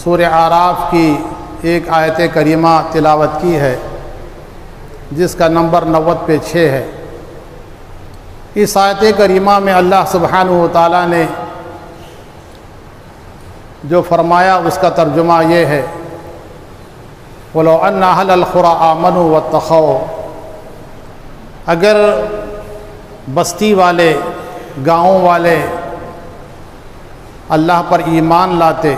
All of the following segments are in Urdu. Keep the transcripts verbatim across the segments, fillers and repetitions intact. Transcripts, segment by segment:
سورہ اعراف کی ایک آیت کریمہ تلاوت کی ہے جس کا نمبر نوے پہ چھ ہے۔ اس آیت کریمہ میں اللہ سبحانہ و تعالیٰ نے جو فرمایا اس کا ترجمہ یہ ہے، وَلَوْ أَنَّ أَهْلَ الْقُرَىٰ آمَنُوا وَاتَّقَوْا، اگر بستی والے، گاؤں والے اللہ پر ایمان لاتے،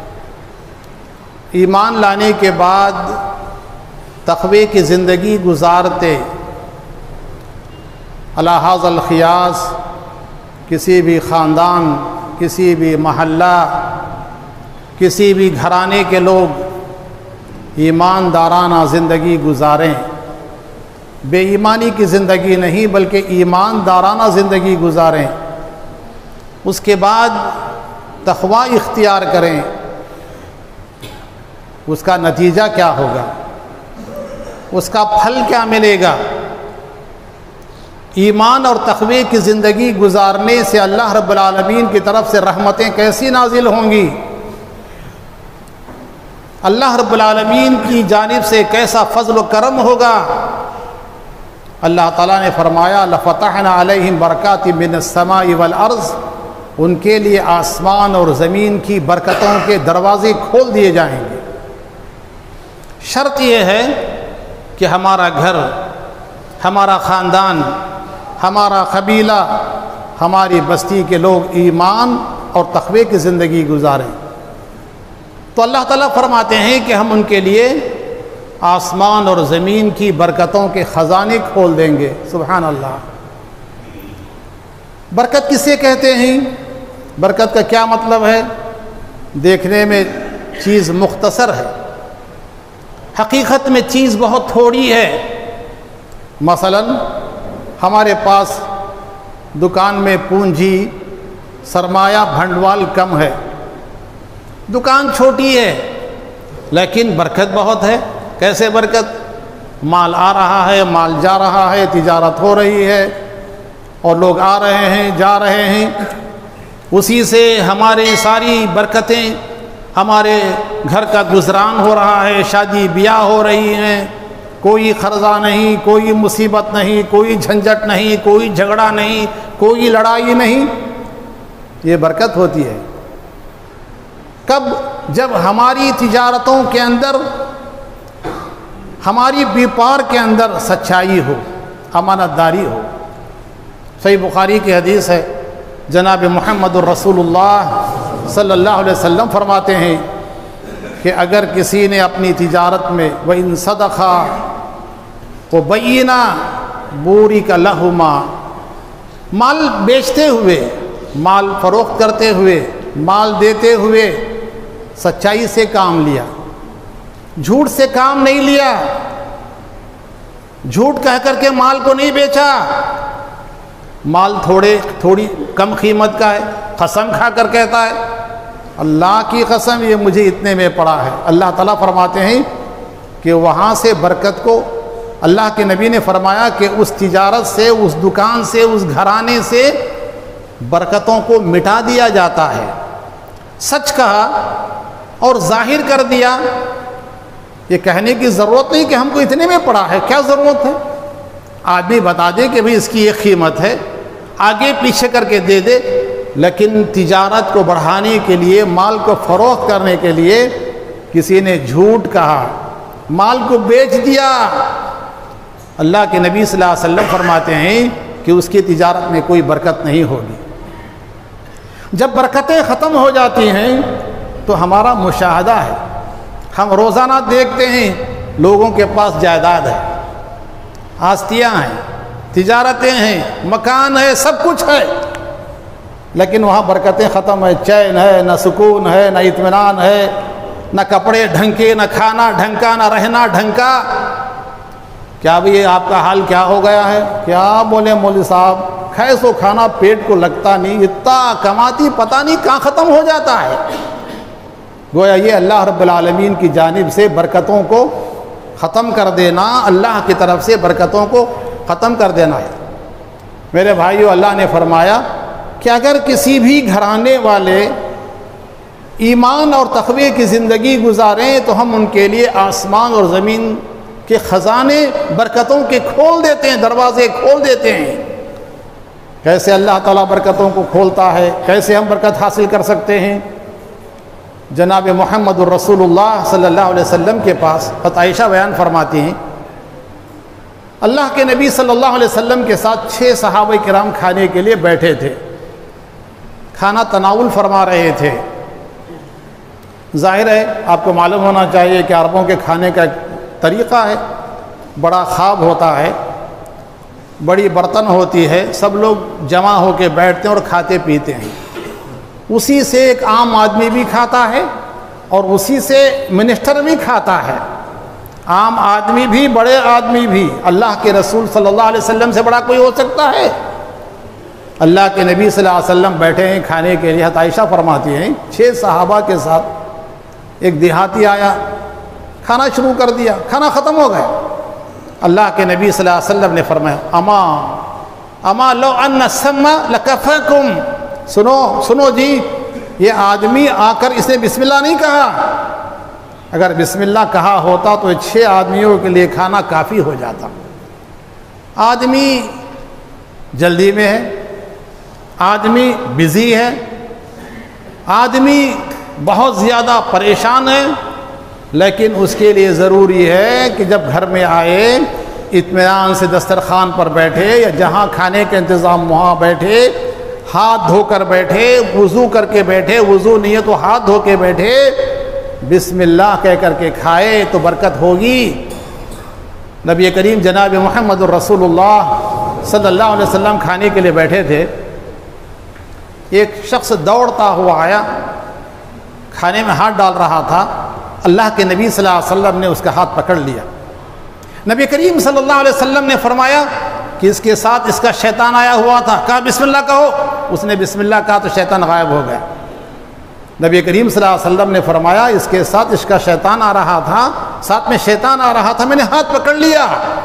ایمان لانے کے بعد تقوی کی زندگی گزارتے، علی ھذا القیاس کسی بھی خاندان، کسی بھی محلہ، کسی بھی گھرانے کے لوگ ایماندارانہ زندگی گزاریں، بے ایمانی کی زندگی نہیں بلکہ ایماندارانہ زندگی گزاریں، اس کے بعد تقوی اختیار کریں، اس کا نتیجہ کیا ہوگا، اس کا پھل کیا ملے گا؟ ایمان اور تقوی کی زندگی گزارنے سے اللہ رب العالمین کی طرف سے رحمتیں کیسی نازل ہوں گی، اللہ رب العالمین کی جانب سے کیسا فضل و کرم ہوگا۔ اللہ تعالیٰ نے فرمایا لَفَتَحْنَا عَلَيْهِمْ بَرَكَاتٍ مِّنَ السَّمَاءِ وَالْأَرْضِ، ان کے لیے آسمان اور زمین کی برکتوں کے دروازے کھول دیے جائیں گے۔ شرط یہ ہے کہ ہمارا گھر، ہمارا خاندان، ہمارا قبیلہ، ہماری بستی کے لوگ ایمان اور تقوی کی زندگی گزاریں، تو اللہ تعالیٰ فرماتے ہیں کہ ہم ان کے لیے آسمان اور زمین کی برکتوں کے خزانے کھول دیں گے۔ سبحان اللہ۔ برکت کسے کہتے ہیں؟ برکت کا کیا مطلب ہے؟ دیکھنے میں چیز مختصر ہے، حقیقت میں چیز بہت تھوڑی ہے۔ مثلا ہمارے پاس دکان میں پونجی، سرمایہ، بھنڈوال کم ہے، دکان چھوٹی ہے لیکن برکت بہت ہے۔ کیسے برکت؟ مال آ رہا ہے، مال جا رہا ہے، تجارت ہو رہی ہے اور لوگ آ رہے ہیں، جا رہے ہیں، اسی سے ہماری ساری برکتیں، ہمارے گھر کا گزران ہو رہا ہے، شادی بیاہ ہو رہی ہیں، کوئی قرضہ نہیں، کوئی مصیبت نہیں، کوئی جھنجھٹ نہیں، کوئی جھگڑا نہیں، کوئی لڑائی نہیں، یہ برکت ہوتی ہے۔ کب؟ جب ہماری تجارتوں کے اندر، ہماری بیپار کے اندر سچائی ہو، امانت داری ہو۔ صحیح بخاری کی حدیث ہے، جناب محمد الرسول اللہ صلی اللہ علیہ وسلم فرماتے ہیں کہ اگر کسی نے اپنی تجارت میں وَإِن صَدَقَا وَبَيِّنَا بُورِكَ لَهُمَا، مال بیچتے ہوئے، مال فروخت کرتے ہوئے، مال دیتے ہوئے سچائی سے کام لیا، جھوٹ سے کام نہیں لیا، جھوٹ کہہ کر کے مال کو نہیں بیچا، مال تھوڑے تھوڑی کم قیمت کا ہے، قسم کھا کر کہتا ہے اللہ کی قسم یہ مجھے اتنے میں پڑا ہے، اللہ تعالیٰ فرماتے ہیں کہ وہاں سے برکت کو، اللہ کے نبی نے فرمایا کہ اس تجارت سے، اس دکان سے، اس گھرانے سے برکتوں کو مٹا دیا جاتا ہے۔ سچ کہا اور ظاہر کر دیا، یہ کہنے کی ضرورت نہیں کہ ہم کو اتنے میں پڑا ہے، کیا ضرورت ہے؟ آدمی بتا دے کہ بھئی اس کی یہ قیمت ہے، آگے پیچھے کر کے دے دے، لیکن تجارت کو بڑھانے کے لیے، مال کو فروخت کرنے کے لیے کسی نے جھوٹ کہا، مال کو بیچ دیا، اللہ کے نبی صلی اللہ علیہ وسلم فرماتے ہیں کہ اس کی تجارت میں کوئی برکت نہیں ہوگی۔ جب برکتیں ختم ہو جاتی ہیں تو ہمارا مشاہدہ ہے، ہم روزانہ دیکھتے ہیں لوگوں کے پاس جائیداد ہے، آستیاں ہیں، تجارتیں ہیں، مکان ہے، سب کچھ ہے، لیکن وہاں برکتیں ختم ہے، چین ہے، نہ سکون ہے، نہ اطمینان ہے، نہ کپڑے ڈھنگ کے، نہ کھانا ڈھنگ کا، نہ رہنا ڈھنگ کا۔ کیا بھی آپ کا حال کیا ہو گیا ہے؟ کیا بولے مولوی صاحب، خیس و کھانا پیٹ کو لگتا نہیں، اتنا کماتی پتہ نہیں کہاں ختم ہو جاتا ہے۔ گویا یہ اللہ رب العالمین کی جانب سے برکتوں کو ختم کر دینا، اللہ کی طرف سے برکتوں کو ختم کر دینا ہے۔ میرے بھائیو، اللہ نے فرمایا کہ اگر کسی بھی گھرانے والے ایمان اور تقوی کی زندگی گزاریں تو ہم ان کے لیے آسمان اور زمین کے خزانے برکتوں کے کھول دیتے ہیں، دروازے کھول دیتے ہیں۔ کیسے اللہ تعالیٰ برکتوں کو کھولتا ہے، کیسے ہم برکت حاصل کر سکتے ہیں؟ جناب محمد الرسول اللہ صلی اللہ علیہ وسلم کے پاس حضرت عائشہ بیان فرماتی ہیں، اللہ کے نبی صلی اللہ علیہ وسلم کے ساتھ چھ صحابہ کرام کھانے کے لیے بیٹھے تھے، کھانا تناول فرما رہے تھے۔ ظاہر ہے آپ کو معلوم ہونا چاہیے کہ عربوں کے کھانے کا ایک طریقہ ہے، بڑا خواب ہوتا ہے، بڑی برتن ہوتی ہے، سب لوگ جمع ہو کے بیٹھتے ہیں اور کھاتے پیتے ہیں۔ اسی سے ایک عام آدمی بھی کھاتا ہے اور اسی سے منسٹر بھی کھاتا ہے، عام آدمی بھی، بڑے آدمی بھی۔ اللہ کے رسول صلی اللہ علیہ وسلم سے بڑا کوئی ہو سکتا ہے؟ اللہ کے نبی صلی اللہ علیہ وسلم بیٹھے ہیں کھانے کے لیے۔ حضرت عائشہ فرماتی ہیں چھ صحابہ کے ساتھ ایک دیہاتی آیا، کھانا شروع کر دیا، کھانا ختم ہو گیا۔ اللہ کے نبی صلی اللہ علیہ وسلم نے فرمایا اما اما لو ان السما لکفاکم، سنو سنو جی، یہ آدمی آ کر اس نے بسم اللہ نہیں کہا، اگر بسم اللہ کہا ہوتا تو چھ آدمیوں کے لیے کھانا کافی ہو جاتا۔ آدمی جلدی میں ہے، آدمی بزی ہے، آدمی بہت زیادہ پریشان ہے، لیکن اس کے لیے ضروری ہے کہ جب گھر میں آئے اطمینان سے دسترخوان پر بیٹھے یا جہاں کھانے کا انتظام وہاں بیٹھے، ہاتھ دھو کر بیٹھے، وضو کر کے بیٹھے، وضو نہیں ہے تو ہاتھ دھو کے بیٹھے، بسم اللہ کہہ کر کے کھائے تو برکت ہوگی۔ نبی کریم جناب محمد الرسول اللہ صلی اللہ علیہ وسلم کھانے کے لیے بیٹھے تھے، ایک شخص دوڑتا ہوا آیا، کھانے میں ہاتھ ڈال رہا تھا، اللہ کے نبی صلی اللہ علیہ وسلم نے اس کا ہاتھ پکڑ لیا۔ نبی کریم صلی اللہ علیہ وسلم نے فرمایا کہ اس کے ساتھ اس کا شیطان آیا ہوا تھا، کہا بسم اللہ کہو، اس نے بسم اللہ کہا تو شیطان غائب ہو گیا۔ نبی کریم صلی اللہ علیہ وسلم نے فرمایا اس کے ساتھ اس کا شیطان آ رہا تھا، ساتھ میں شیطان آ رہا تھا، میں نے ہاتھ پکڑ لیا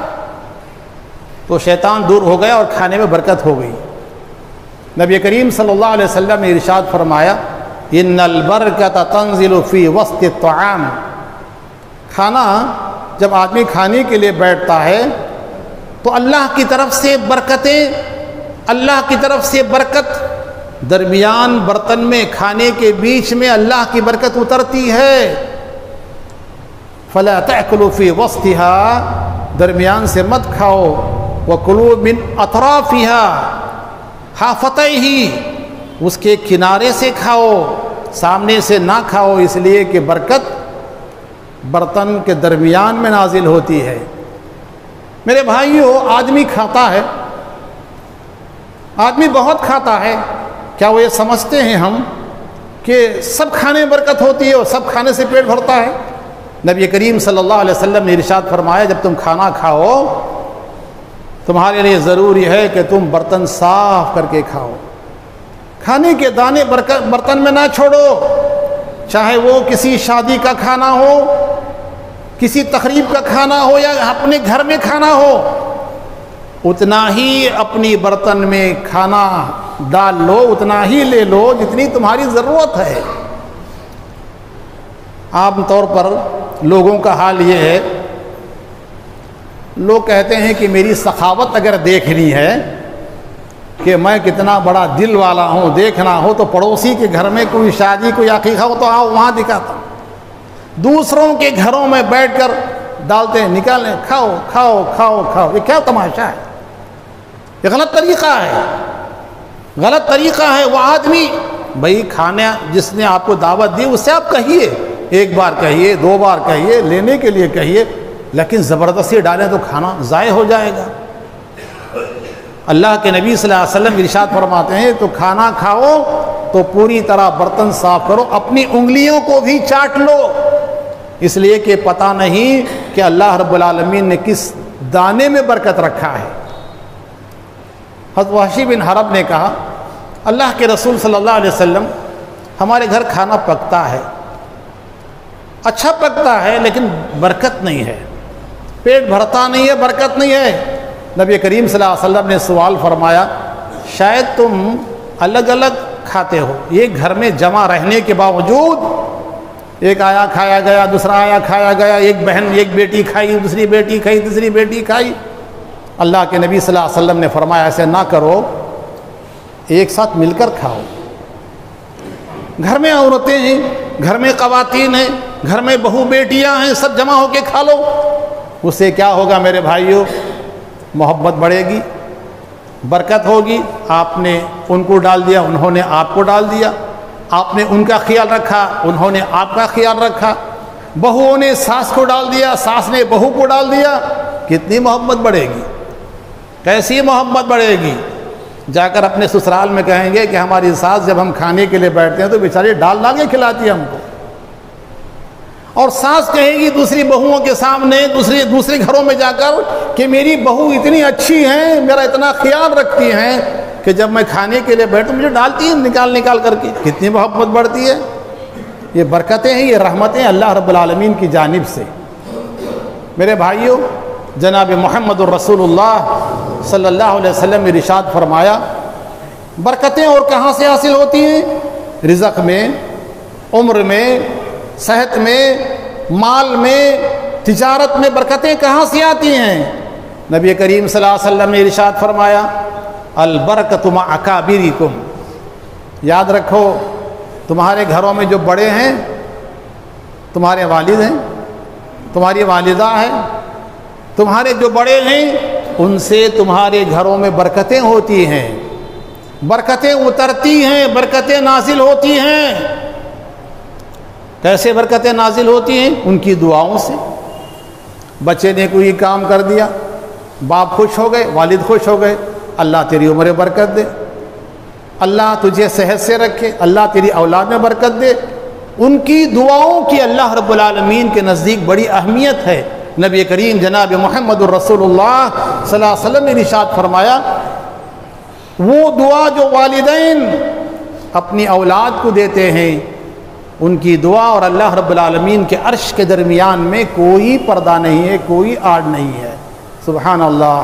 تو شیطان دور ہو گیا اور کھانے میں برکت ہو گئی۔ نبی کریم صلی اللہ علیہ وسلم نے ارشاد فرمایا ان البرکۃ تنزل فی وسط الطعام، کھانا جب آدمی کھانے کے لیے بیٹھتا ہے تو اللہ کی طرف سے برکتیں، اللہ کی طرف سے برکت درمیان برتن میں، کھانے کے بیچ میں اللہ کی برکت اترتی ہے۔ فلا تأکلوا فی وسطها، درمیان سے مت کھاؤ، وکلوا من اطرافها، حافتیہ، اس کے کنارے سے کھاؤ، سامنے سے نہ کھاؤ، اس لیے کہ برکت برتن کے درمیان میں نازل ہوتی ہے۔ میرے بھائیو، آدمی کھاتا ہے، آدمی بہت کھاتا ہے، کیا وہ یہ سمجھتے ہیں ہم کہ سب کھانے میں برکت ہوتی ہے اور سب کھانے سے پیٹ بھرتا ہے؟ نبی کریم صلی اللہ علیہ وسلم نے ارشاد فرمایا جب تم کھانا کھاؤ تمہارے لیے ضروری ہے کہ تم برتن صاف کر کے کھاؤ، کھانے کے دانے برتن میں نہ چھوڑو، چاہے وہ کسی شادی کا کھانا ہو، کسی تقریب کا کھانا ہو یا اپنے گھر میں کھانا ہو، اتنا ہی اپنی برتن میں کھانا ڈال لو، اتنا ہی لے لو جتنی تمہاری ضرورت ہے۔ عام طور پر لوگوں کا حال یہ ہے، لوگ کہتے ہیں کہ میری سخاوت اگر دیکھنی ہے کہ میں کتنا بڑا دل والا ہوں، دیکھنا ہو تو پڑوسی کے گھر میں کوئی شادی کوئی عقیقہ ہو تو آؤ وہاں دکھاتا ہوں، دوسروں کے گھروں میں بیٹھ کر ڈالتے ہیں، نکالیں، کھاؤ کھاؤ کھاؤ کھاؤ، یہ کیا تماشا ہے؟ یہ غلط طریقہ ہے، غلط طریقہ ہے۔ وہ آدمی بھائی کھانا جس نے آپ کو دعوت دی اس سے آپ کہیے، ایک بار کہیے، دو بار کہیے، لینے کے لیے کہیے، لیکن زبردستی ڈالیں تو کھانا ضائع ہو جائے گا۔ اللہ کے نبی صلی اللہ علیہ وسلم ارشاد فرماتے ہیں تو کھانا کھاؤ تو پوری طرح برتن صاف کرو، اپنی انگلیوں کو بھی چاٹ لو، اس لیے کہ پتہ نہیں کہ اللہ رب العالمین نے کس دانے میں برکت رکھا ہے۔ حضرت وحشی بن حرب نے کہا اللہ کے رسول صلی اللہ علیہ وسلم ہمارے گھر کھانا پکتا ہے، اچھا پکتا ہے لیکن برکت نہیں ہے، پیٹ بھرتا نہیں ہے، برکت نہیں ہے۔ نبی کریم صلی اللہ علیہ وسلم نے سوال فرمایا شاید تم الگ الگ کھاتے ہو؟ ایک گھر میں جمع رہنے کے باوجود ایک آیا کھایا گیا، دوسرا آیا کھایا گیا، ایک بہن ایک بیٹی کھائی، دوسری بیٹی کھائی، تیسری بیٹی کھائی۔ اللہ کے نبی صلی اللہ علیہ وسلم نے فرمایا ایسے نہ کرو، ایک ساتھ مل کر کھاؤ۔ گھر میں عورتیں ہیں، گھر میں خواتین ہیں، گھر میں بہو بیٹیاں ہیں، سب جمع ہو کے کھا لو۔ اس سے کیا ہوگا میرے بھائیوں؟ محبت بڑھے گی، برکت ہوگی۔ آپ نے ان کو ڈال دیا، انہوں نے آپ کو ڈال دیا، آپ نے ان کا خیال رکھا، انہوں نے آپ کا خیال رکھا، بہوؤں نے ساس کو ڈال دیا، ساس نے بہو کو ڈال دیا، کتنی محبت بڑھے گی، کیسی محبت بڑھے گی۔ جا کر اپنے سسرال میں کہیں گے کہ ہماری ساس جب ہم کھانے کے لیے بیٹھتے ہیں تو بیچاری ڈال لا کے کھلاتی ہے ہم کو، اور ساس کہے گی دوسری بہوؤں کے سامنے دوسری دوسرے گھروں میں جا کر کہ میری بہو اتنی اچھی ہیں، میرا اتنا خیال رکھتی ہیں کہ جب میں کھانے کے لیے بیٹھوں مجھے ڈالتی ہیں نکال نکال کر کے، کتنی محبت بڑھتی ہے۔ یہ برکتیں ہیں، یہ رحمتیں اللہ رب العالمین کی جانب سے۔ میرے بھائیوں، جناب محمد الرسول اللہ صلی اللہ علیہ وسلم نے ارشاد فرمایا برکتیں اور کہاں سے حاصل ہوتی ہیں؟ رزق میں، عمر میں، صحت میں، مال میں، تجارت میں برکتیں کہاں سے آتی ہیں؟ نبی کریم صلی اللہ علیہ وسلم نے ارشاد فرمایا البرکۃ مع اکابرکم، یاد رکھو تمہارے گھروں میں جو بڑے ہیں تمہارے والد ہیں، تمہاری والدہ ہیں، تمہارے جو بڑے ہیں ان سے تمہارے گھروں میں برکتیں ہوتی ہیں، برکتیں اترتی ہیں، برکتیں نازل ہوتی ہیں۔ کیسے برکتیں نازل ہوتی ہیں؟ ان کی دعاؤں سے۔ بچے نے کوئی کام کر دیا، باپ خوش ہو گئے، والد خوش ہو گئے، اللہ تیری عمر برکت دے، اللہ تجھے صحت سے رکھے، اللہ تیری اولاد میں برکت دے۔ ان کی دعاؤں کی اللہ رب العالمین کے نزدیک بڑی اہمیت ہے۔ نبی کریم جناب محمد الرسول اللہ صلی اللہ علیہ وسلم نے ارشاد فرمایا وہ دعا جو والدین اپنی اولاد کو دیتے ہیں ان کی دعا اور اللہ رب العالمین کے عرش کے درمیان میں کوئی پردہ نہیں ہے، کوئی آڑ نہیں ہے۔ سبحان اللہ،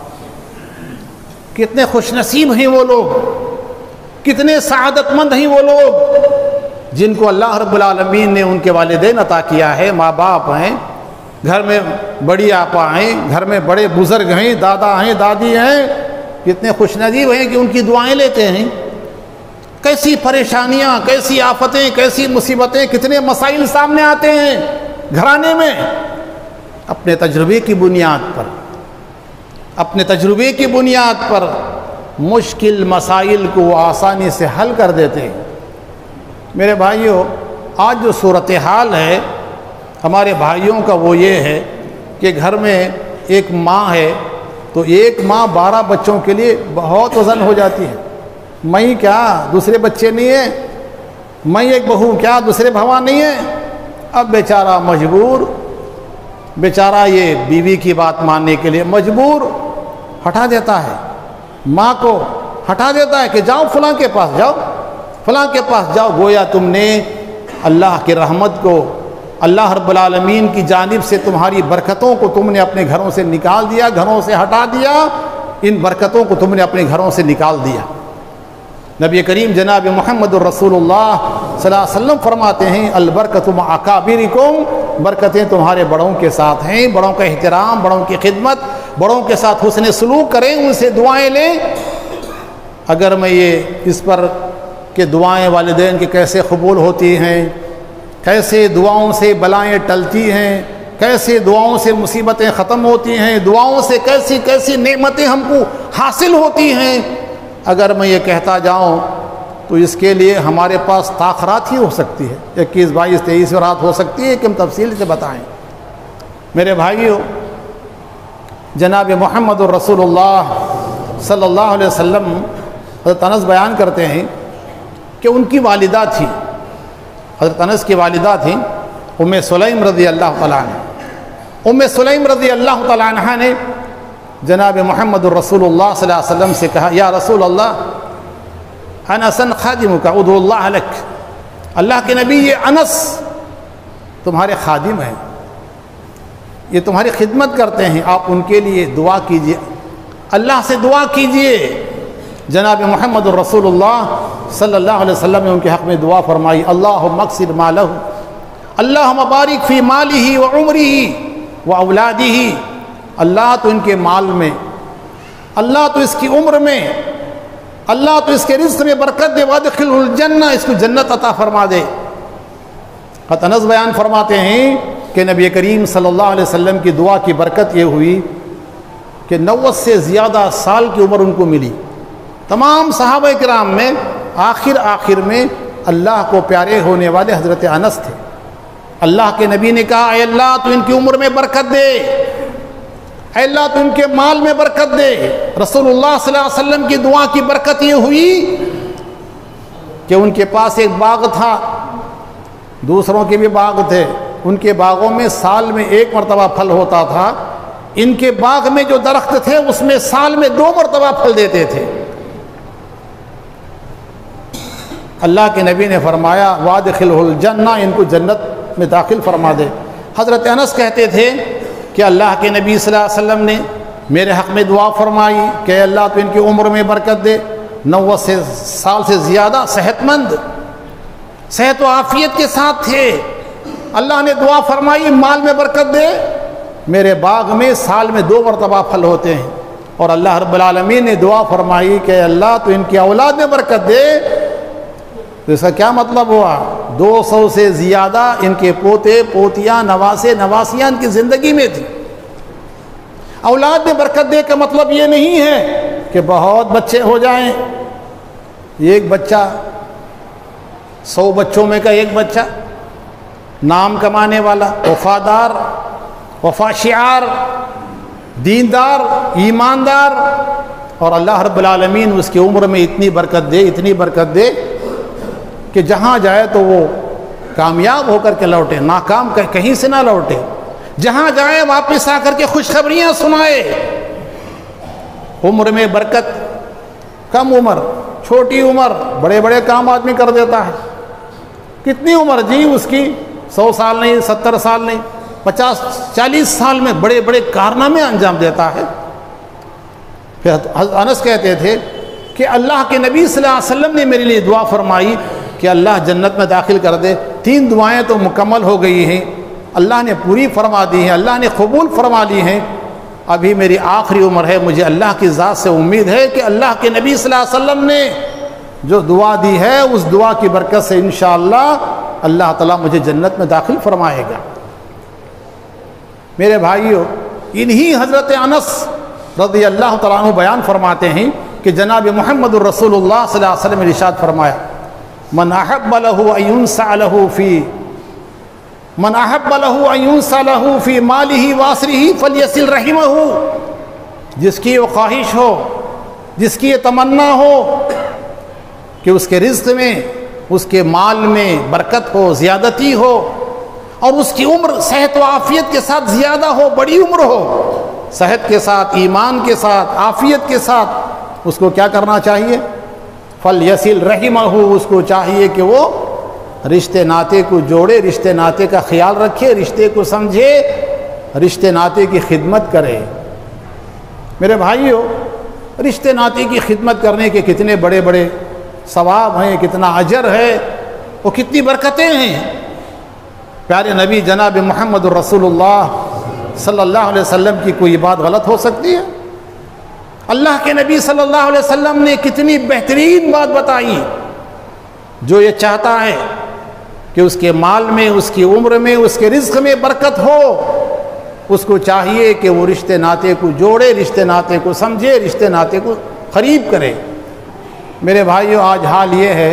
کتنے خوش نصیب ہیں وہ لوگ، کتنے سعادت مند ہیں وہ لوگ جن کو اللہ رب العالمین نے ان کے والدین عطا کیا ہے، ماں باپ ہیں، گھر میں بڑی آپا ہیں، گھر میں بڑے بزرگ ہیں، دادا ہیں، دادی ہیں، کتنے خوش نصیب ہیں کہ ان کی دعائیں لیتے ہیں۔ کیسی پریشانیاں، کیسی آفتیں، کیسی مصیبتیں، کتنے مسائل سامنے آتے ہیں گھرانے میں، اپنے تجربے کی بنیاد پر اپنے تجربے کی بنیاد پر مشکل مسائل کو آسانی سے حل کر دیتے ہیں۔ میرے بھائیوں، آج جو صورتحال ہے ہمارے بھائیوں کا وہ یہ ہے کہ گھر میں ایک ماں ہے تو ایک ماں بارہ بچوں کے لیے بہت وزن ہو جاتی ہے۔ میں کیا دوسرے بچے نہیں ہیں، میں ایک بہو کیا دوسرے بھوا نہیں ہیں۔ اب بیچارہ مجبور، بیچارہ یہ بیوی کی بات ماننے کے لیے مجبور ہٹا دیتا ہے، ماں کو ہٹا دیتا ہے کہ جاؤ فلاں کے پاس جاؤ، فلاں کے پاس جاؤ۔ گویا تم نے اللہ کی رحمت کو، اللہ رب العالمین کی جانب سے تمہاری برکتوں کو تم نے اپنے گھروں سے نکال دیا، گھروں سے ہٹا دیا، ان برکتوں کو تم نے اپنے گھروں سے نکال دیا۔ نبی کریم جناب محمد الرسول اللہ صلی اللہ علیہ وسلم فرماتے ہیں البرکۃ مع اکابرکم، برکتیں تمہارے بڑوں کے ساتھ ہیں، بڑوں کا احترام، بڑوں کی خدمت، بڑوں کے ساتھ حسن سلوک کریں، ان سے دعائیں لیں۔ اگر میں یہ اس پر کہ دعائیں والدین کی کیسے قبول ہوتی ہیں، کیسے دعاؤں سے بلائیں ٹلتی ہیں، کیسے دعاؤں سے مصیبتیں ختم ہوتی ہیں، دعاؤں سے کیسی کیسی نعمتیں ہم کو حاصل ہوتی ہیں، اگر میں یہ کہتا جاؤں تو اس کے لیے ہمارے پاس تاخرات ہی ہو سکتی ہے، اکیس بائیس تیئیس رات ہو سکتی ہے کہ ہم تفصیل سے بتائیں۔ میرے بھائیوں، جناب محمد الرسول اللہ صلی اللہ علیہ وسلم حضرت انس بیان کرتے ہیں کہ ان کی والدہ تھی، حضرت انس کی والدہ تھیں ام سلیم رضی اللہ تعالیٰ عنہ۔ ام سلیم رضی اللہ تعالیٰ عنہ نے جناب محمد الرسول اللہ صلی اللہ علیہ وسلم سے کہا یا رسول اللہ انس خادمک ادعو اللہ لک، اللہ کے نبی یہ انس تمہارے خادم ہیں، یہ تمہاری خدمت کرتے ہیں، آپ ان کے لیے دعا کیجئے، اللہ سے دعا کیجئے۔ جناب محمد الرسول اللہ صلی اللہ علیہ وسلم نے ان کے حق میں دعا فرمائی، اللہم اکثر مالہ، اللہم بارک فی مالہ و عمرہ و اولادہ، اللہ تو ان کے مال میں، اللہ تو اس کی عمر میں، اللہ تو اس کے رزق میں برکت دے، وادخلہ الجنہ، اس کو جنت عطا فرما دے۔ حضرت انس بیان فرماتے ہیں کہ نبی کریم صلی اللہ علیہ وسلم کی دعا کی برکت یہ ہوئی کہ نوے سے زیادہ سال کی عمر ان کو ملی۔ تمام صحابہ کرام میں آخر آخر میں اللہ کو پیارے ہونے والے حضرت انس تھے۔ اللہ کے نبی نے کہا، اے اللہ تو ان کی عمر میں برکت دے، اے اللہ تو ان کے مال میں برکت دے۔ رسول اللہ صلی اللہ علیہ وسلم کی دعا کی برکت یہ ہوئی کہ ان کے پاس ایک باغ تھا، دوسروں کے بھی باغ تھے، ان کے باغوں میں سال میں ایک مرتبہ پھل ہوتا تھا، ان کے باغ میں جو درخت تھے اس میں سال میں دو مرتبہ پھل دیتے تھے۔ اللہ کے نبی نے فرمایا، وادخلہ الجنہ، ان کو جنت میں داخل فرما دے۔ حضرت انس کہتے تھے کہ اللہ کے نبی صلی اللہ علیہ وسلم نے میرے حق میں دعا فرمائی کہ اے اللہ تو ان کی عمر میں برکت دے، نوے سے سال سے زیادہ صحت مند، صحت و عافیت کے ساتھ تھے، اللہ نے دعا فرمائی مال میں برکت دے، میرے باغ میں سال میں دو مرتبہ پھل ہوتے ہیں، اور اللہ رب العالمین نے دعا فرمائی کہ اے اللہ تو ان کی اولاد میں برکت دے۔ تو اس کا کیا مطلب ہوا؟ دو سو سے زیادہ ان کے پوتے پوتیاں نواسے نواسیاں ان کی زندگی میں تھی۔ اولاد میں برکت دے کا مطلب یہ نہیں ہے کہ بہت بچے ہو جائیں، ایک بچہ، سو بچوں میں کا ایک بچہ، نام کمانے والا، وفادار، وفا شعار، دیندار، ایماندار، اور اللہ رب العالمین اس کی عمر میں اتنی برکت دے، اتنی برکت دے کہ جہاں جائے تو وہ کامیاب ہو کر کے لوٹے، ناکام کہیں سے نہ لوٹے، جہاں جائے واپس آ کر کے خوشخبریاں سنائے۔ عمر میں برکت، کم عمر، چھوٹی عمر، بڑے بڑے کام آدمی کر دیتا ہے۔ کتنی عمر جی اس کی؟ سو سال نہیں، ستر سال نہیں، پچاس چالیس سال میں بڑے بڑے کارنامے انجام دیتا ہے۔ پھر انس کہتے تھے کہ اللہ کے نبی صلی اللہ علیہ وسلم نے میرے لیے دعا فرمائی کہ اللہ جنت میں داخل کر دے۔ تین دعائیں تو مکمل ہو گئی ہیں، اللہ نے پوری فرما دی ہیں، اللہ نے قبول فرما لی ہیں، ابھی میری آخری عمر ہے، مجھے اللہ کی ذات سے امید ہے کہ اللہ کے نبی صلی اللہ علیہ وسلم نے جو دعا دی ہے اس دعا کی برکت سے انشاءاللہ اللہ تعالیٰ مجھے جنت میں داخل فرمائے گا۔ میرے بھائیو، انہی حضرت انس رضی اللہ تعالیٰ عنہ بیان فرماتے ہیں کہ جناب محمد الرسول اللہ صلی اللہ علیہ وسلم نے ارشاد فرمایا، من احب له ان ينسع له في من احب له ان ينسع له في ماله واسره فليصل رحمه، جس کی یہ خواہش ہو، جس کی یہ تمنا ہو کہ اس کے رزق میں، اس کے مال میں برکت ہو، زیادتی ہو، اور اس کی عمر صحت و عافیت کے ساتھ زیادہ ہو، بڑی عمر ہو، صحت کے ساتھ، ایمان کے ساتھ، عافیت کے ساتھ، اس کو کیا کرنا چاہیے؟ فَلْيَصِلْ رَحِمَهُ، اس کو چاہیے کہ وہ رشتے ناطے کو جوڑے، رشتے ناطے کا خیال رکھے، رشتے کو سمجھے، رشتے ناطے کی خدمت کرے۔ میرے بھائیو، رشتے ناطے کی خدمت کرنے کے کتنے بڑے بڑے ثواب ہیں، کتنا اجر ہے، وہ کتنی برکتیں ہیں۔ پیارے نبی جناب محمد الرسول اللہ صلی اللہ علیہ وسلم کی کوئی بات غلط ہو سکتی ہے؟ اللہ کے نبی صلی اللہ علیہ وسلم نے کتنی بہترین بات بتائی۔ جو یہ چاہتا ہے کہ اس کے مال میں، اس کی عمر میں، اس کے رزق میں برکت ہو، اس کو چاہیے کہ وہ رشتے ناطے کو جوڑے، رشتے ناطے کو سمجھے، رشتے ناطے کو قریب کرے۔ میرے بھائیو، آج حال یہ ہے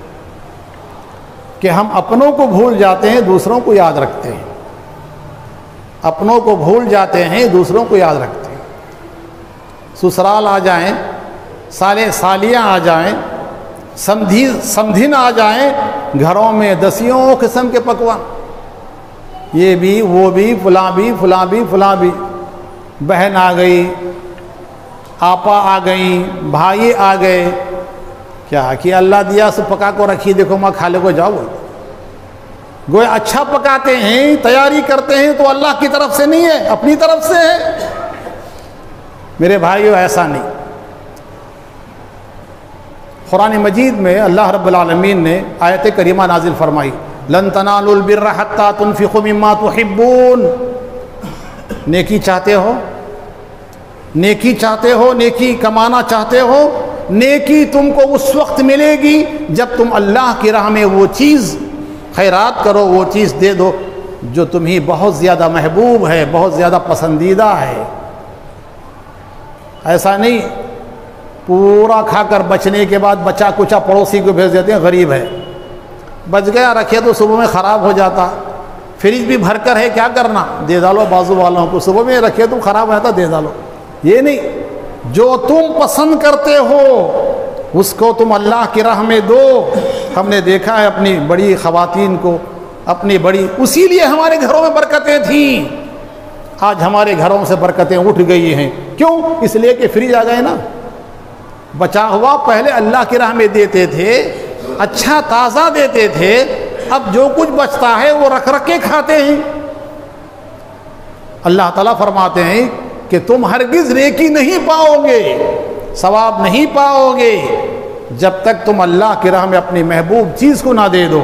کہ ہم اپنوں کو بھول جاتے ہیں، دوسروں کو یاد رکھتے ہیں۔ اپنوں کو بھول جاتے ہیں، دوسروں کو یاد رکھتے ہیں۔ سسرال آ جائیں، سالے سالیاں آ جائیں، سمدھی سمدھن آ جائیں، گھروں میں دسیوں قسم کے پکوان، یہ بھی وہ بھی، فلاں بھی فلاں بھی فلاں بھی، بہن آ گئی، آپا آ گئیں، بھائی آ گئے، کیا کہ اللہ دیا سو پکا کو رکھی، دیکھو ماں کھا لے کو جاؤ۔ گویا اچھا پکاتے ہیں، تیاری کرتے ہیں تو اللہ کی طرف سے نہیں ہے، اپنی طرف سے ہے۔ میرے بھائیو، ایسا نہیں۔ قرآن مجید میں اللہ رب العالمین نے آیت کریمہ نازل فرمائی، لن تنالوا البر حتى تنفقوا مما تحبون۔ نیکی چاہتے ہو، نیکی چاہتے ہو، نیکی کمانا چاہتے ہو، نیکی تم کو اس وقت ملے گی جب تم اللہ کی راہ میں وہ چیز خیرات کرو، وہ چیز دے دو جو تمہیں بہت زیادہ محبوب ہے، بہت زیادہ پسندیدہ ہے۔ ایسا نہیں پورا کھا کر بچنے کے بعد بچا کچا پڑوسی کو بھیج دیتے ہیں، غریب ہے، بچ گیا، رکھے تو صبح میں خراب ہو جاتا، فریج بھی بھر کر ہے، کیا کرنا، دے ڈالو بازو والوں کو، صبح میں رکھے تو خراب ہو جاتا، دے ڈالو۔ یہ نہیں، جو تم پسند کرتے ہو اس کو تم اللہ کی راہ میں دو۔ ہم نے دیکھا ہے اپنی بڑی خواتین کو، اپنی بڑی، اسی لیے ہمارے گھروں میں برکتیں تھیں، آج ہمارے گھروں سے برکتیں اٹھ گئی ہیں۔ کیوں؟ اس لیے کہ فریج آ گئے نا، بچا ہوا پہلے اللہ کی راہ میں دیتے تھے، اچھا تازہ دیتے تھے، اب جو کچھ بچتا ہے وہ رکھ رکھ کے کھاتے ہیں۔ اللہ تعالیٰ فرماتے ہیں کہ تم ہرگز نیکی نہیں پاؤ گے، ثواب نہیں پاؤ گے جب تک تم اللہ کی راہ میں اپنی محبوب چیز کو نہ دے دو۔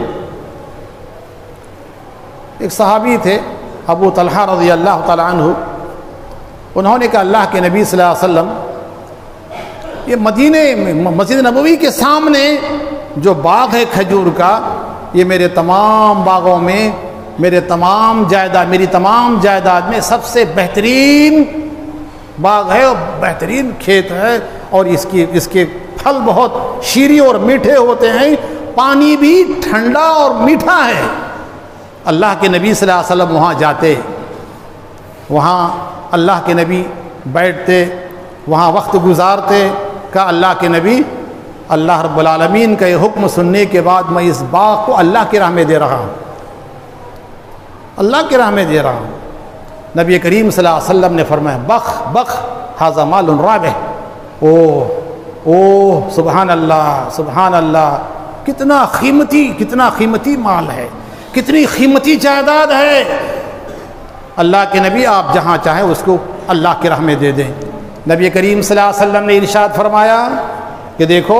ایک صحابی تھے ابو طلحہ رضی اللہ تعالیٰ عنہ، انہوں نے کہا اللہ کے نبی صلی اللہ علیہ وسلم، یہ مدینے میں مسجد نبوی کے سامنے جو باغ ہے کھجور کا، یہ میرے تمام باغوں میں، میرے تمام جائیداد، میری تمام جائیداد میں سب سے بہترین باغ ہے اور بہترین کھیت ہے، اور اس کی اس کے پھل بہت شیریں اور میٹھے ہوتے ہیں، پانی بھی ٹھنڈا اور میٹھا ہے۔ اللہ کے نبی صلی اللہ علیہ وسلم وہاں جاتے، وہاں اللہ کے نبی بیٹھتے، وہاں وقت گزارتے۔ کہ اللہ کے نبی، اللہ رب العالمین کا یہ حکم سننے کے بعد میں اس باغ کو اللہ کی راہ میں دے رہا ہوں، اللہ کی راہ میں دے رہا ہوں۔ نبی کریم صلی اللہ علیہ وسلم نے فرمایا بخ بخ ھذا مال رابح، او او سبحان اللہ سبحان اللہ، کتنا قیمتی کتنا قیمتی مال ہے، کتنی قیمتی جائیداد ہے۔ اللہ کے نبی آپ جہاں چاہیں اس کو اللہ کی راہ میں دے دیں۔ نبی کریم صلی اللہ علیہ وسلم نے ارشاد فرمایا کہ دیکھو،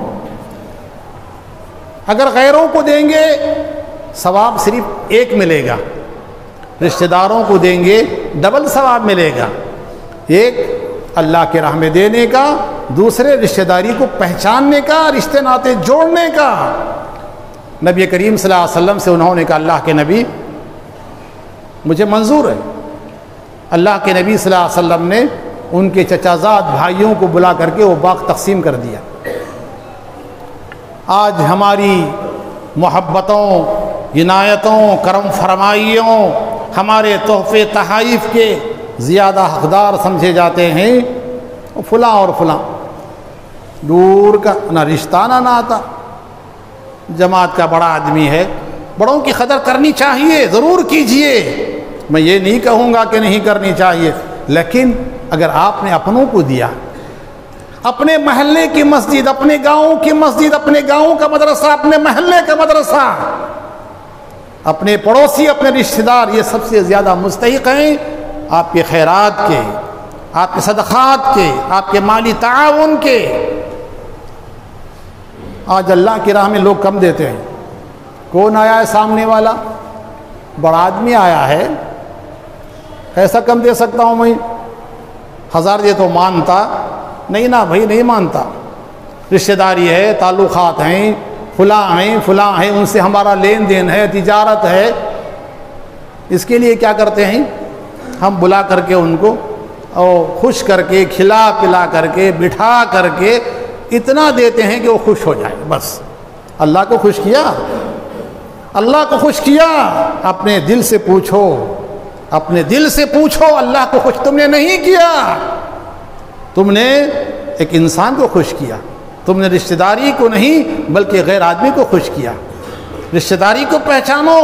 اگر غیروں کو دیں گے ثواب صرف ایک ملے گا، رشتہ داروں کو دیں گے ڈبل ثواب ملے گا، ایک اللہ کے راہ میں دینے کا، دوسرے رشتہ داری کو پہچاننے کا، رشتے ناطے جوڑنے کا۔ نبی کریم صلی اللہ علیہ وسلم سے انہوں نے کہا اللہ کے نبی مجھے منظور ہے۔ اللہ کے نبی صلی اللہ علیہ وسلم نے ان کے چچا زاد بھائیوں کو بلا کر کے وہ باغ تقسیم کر دیا۔ آج ہماری محبتوں، عنایتوں، کرم فرمائیوں، ہمارے تحفے تحائف کے زیادہ حقدار سمجھے جاتے ہیں فلاں اور فلاں، دور کا نہ رشتہ نہ ناتا، جماعت کا بڑا آدمی ہے، بڑوں کی قدر کرنی چاہیے، ضرور کیجئے، میں یہ نہیں کہوں گا کہ نہیں کرنی چاہیے، لیکن اگر آپ نے اپنوں کو دیا، اپنے محلے کی مسجد، اپنے گاؤں کی مسجد، اپنے گاؤں کا مدرسہ، اپنے محلے کا مدرسہ، اپنے پڑوسی، اپنے رشتہ دار، یہ سب سے زیادہ مستحق ہیں آپ کے خیرات کے، آپ کے صدقات کے، آپ کے مالی تعاون کے۔ آج اللہ کی راہ میں لوگ کم دیتے ہیں۔ کون آیا ہے سامنے والا؟ بڑا آدمی آیا ہے، ایسا کم دے سکتا ہوں میں؟ ہزار دے تو مانتا نہیں نا بھائی، نہیں مانتا، رشتہ داری ہے، تعلقات ہیں، فلاں ہیں فلاں ہیں، ان سے ہمارا لین دین ہے، تجارت ہے۔ اس کے لیے کیا کرتے ہیں ہم؟ بلا کر کے ان کو اور خوش کر کے، کھلا پلا کر کے، بٹھا کر کے اتنا دیتے ہیں کہ وہ خوش ہو جائے۔ بس اللہ کو خوش کیا، اللہ کو خوش کیا؟ اپنے دل سے پوچھو، اپنے دل سے پوچھو، اللہ کو خوش تم نے نہیں کیا، تم نے ایک انسان کو خوش کیا، تم نے رشتہ داری کو نہیں بلکہ غیر آدمی کو خوش کیا۔ رشتہ داری کو پہچانو،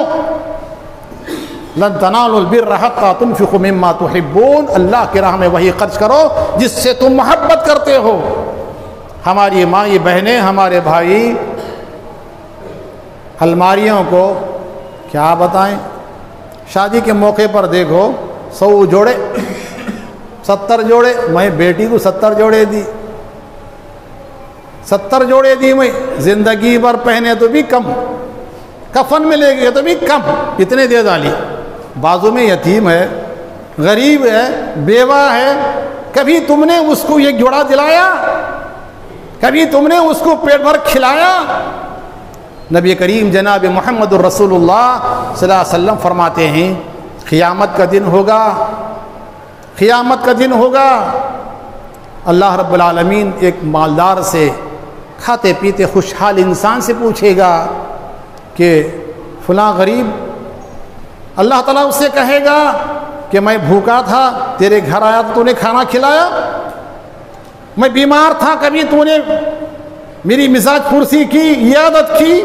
لن تنالوا البر حتى تنفقوا مما تحبون، اللہ کی راہ میں وہی خرچ کرو جس سے تم محبت کرتے ہو۔ ہماری ماں بہنیں، ہمارے بھائی الماریوں کو کیا بتائیں، شادی کے موقع پر دیکھو سو جوڑے، ستر جوڑے، میں بیٹی کو ستر جوڑے دی، ستر جوڑے دی میں زندگی بھر پہنے تو بھی کم، کفن میں لے گئے تو بھی کم، اتنے دے ڈالی. بازو میں یتیم ہے، غریب ہے، بیوہ ہے، کبھی تم نے اس کو ایک جوڑا دلایا؟ کبھی تم نے اس کو پیٹ بھر کھلایا؟ نبی کریم جناب محمد الرسول اللہ صلی اللہ علیہ وسلم فرماتے ہیں قیامت کا دن ہوگا، قیامت کا دن ہوگا، اللہ رب العالمین ایک مالدار سے، کھاتے پیتے خوشحال انسان سے پوچھے گا کہ فلاں غریب، اللہ تعالیٰ اس سے کہے گا کہ میں بھوکا تھا، تیرے گھر آیا تو تو نے کھانا کھلایا، میں بیمار تھا، کبھی تو نے میری مزاج پرسی کی، عیادت کی،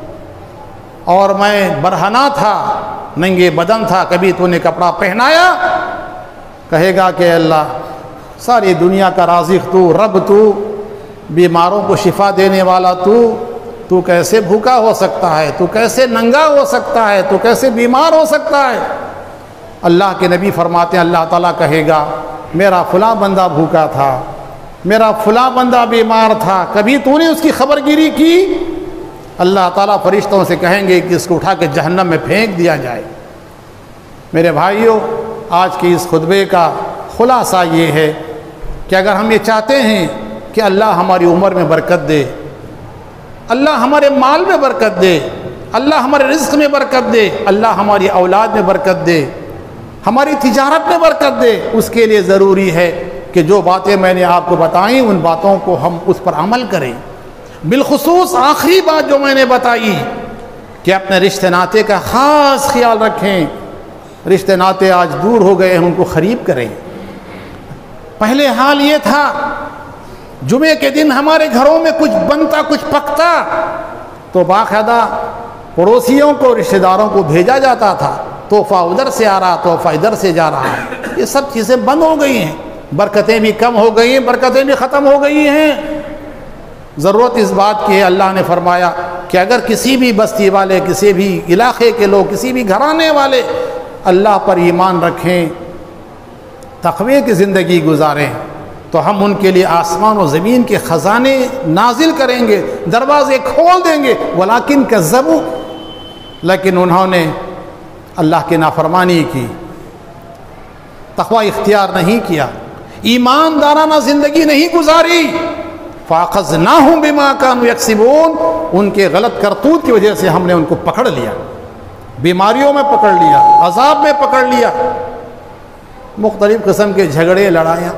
اور میں برہنہ تھا، ننگے بدن تھا، کبھی تو نے کپڑا پہنایا. کہے گا کہ اللہ ساری دنیا کا رازق تو، رب تو، بیماروں کو شفا دینے والا تو، تو کیسے بھوکا ہو سکتا ہے؟ تو کیسے ننگا ہو سکتا ہے؟ تو کیسے بیمار ہو سکتا ہے؟ اللہ کے نبی فرماتے ہیں اللہ تعالیٰ کہے گا میرا فلاں بندہ بھوکا تھا، میرا فلاں بندہ بیمار تھا، کبھی تو نے اس کی خبر گیری کی؟ اللہ تعالیٰ فرشتوں سے کہیں گے کہ اس کو اٹھا کے جہنم میں پھینک دیا جائے. میرے بھائیوں، آج کے اس خطبے کا خلاصہ یہ ہے کہ اگر ہم یہ چاہتے ہیں کہ اللہ ہماری عمر میں برکت دے، اللہ ہمارے مال میں برکت دے، اللہ ہمارے رزق میں برکت دے، اللہ ہماری اولاد میں برکت دے، ہماری تجارت میں برکت دے، اس کے لیے ضروری ہے کہ جو باتیں میں نے آپ کو بتائیں ان باتوں کو ہم اس پر عمل کریں. بالخصوص آخری بات جو میں نے بتائی کہ اپنے رشتے ناطے کا خاص خیال رکھیں. رشتے ناطے آج دور ہو گئے ہیں، ان کو قریب کریں. پہلے حال یہ تھا جمعے کے دن ہمارے گھروں میں کچھ بنتا کچھ پکتا تو باقاعدہ پڑوسیوں کو، رشتہ داروں کو بھیجا جاتا تھا، تحفہ ادھر سے آ رہا، تحفہ ادھر سے جا رہا ہے. یہ سب چیزیں بند ہو گئی ہیں، برکتیں بھی کم ہو گئی ہیں، برکتیں بھی ختم ہو گئی ہیں. ضرورت اس بات کی ہے، اللہ نے فرمایا کہ اگر کسی بھی بستی والے، کسی بھی علاقے کے لوگ، کسی بھی گھرانے والے اللہ پر ایمان رکھیں، تقوی کی زندگی گزاریں، تو ہم ان کے لیے آسمان و زمین کے خزانے نازل کریں گے، دروازے کھول دیں گے. ولیکن کذبوا، لیکن انہوں نے اللہ کی نافرمانی کی، تقوی اختیار نہیں کیا، ایماندارانہ زندگی نہیں گزاری. فَأَخَذْنَاهُمْ بِمَا كَانُوا يَكْسِبُونَ، ان کے غلط کرتوت کی وجہ سے ہم نے ان کو پکڑ لیا، بیماریوں میں پکڑ لیا، عذاب میں پکڑ لیا. مختلف قسم کے جھگڑے، لڑائیاں،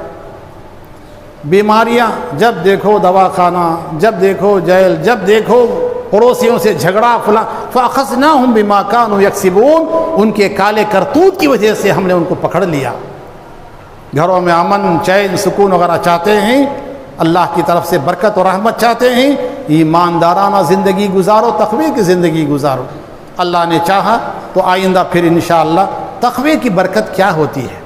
بیماریاں، جب دیکھو دواخانہ، جب دیکھو جیل، جب دیکھو پڑوسیوں سے جھگڑا فلاں. فَأَخَذْنَاهُمْ بِمَا كَانُوا يَكْسِبُونَ، ان کے کالے کرتوت کی وجہ سے ہم نے ان کو پکڑ لیا. گھروں میں امن، چین، سکون وغیرہ چاہتے ہیں، اللہ کی طرف سے برکت اور رحمت چاہتے ہیں، ایماندارانہ زندگی گزارو، تقوی کی زندگی گزارو. اللہ نے چاہا تو آئندہ پھر انشاءاللہ تقوی کی برکت کیا ہوتی ہے